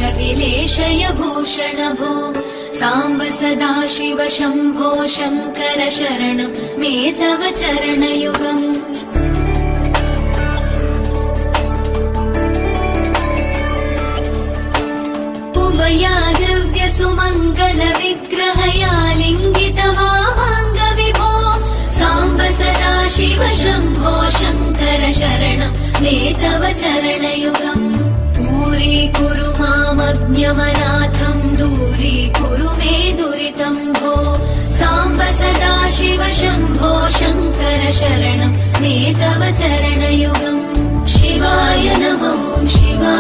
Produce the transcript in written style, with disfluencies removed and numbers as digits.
विलेशय भूषण भो साम्ब सदा शिव शम्भो शङ्कर शरणं मे तव चरणयुगम् उमया दिव्य सुमङ्गल विग्रहया लिङ्गित वामाङ्ग विभो साम्ब सदा शिव शम्भो शङ्कर शरणं मे तव चरणयुगम् दूरीकुरु मामज्ञमनाथम् दूरीकुरु मे दुरितम् भो साम्ब सदा शिव शम्भो शङ्कर शरणं मे तव चरणयुगम् शिवाय नमो शिवाय